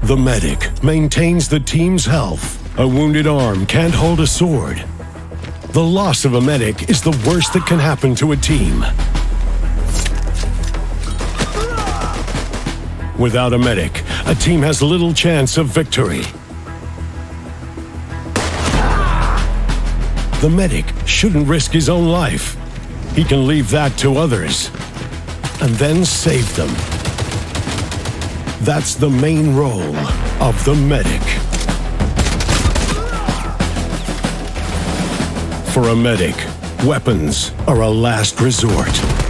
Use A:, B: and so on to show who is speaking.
A: The medic maintains the team's health. A wounded arm can't hold a sword. The loss of a medic is the worst that can happen to a team. Without a medic, a team has little chance of victory. The medic shouldn't risk his own life. He can leave that to others, and then save them. That's the main role of the medic. For a medic, weapons are a last resort.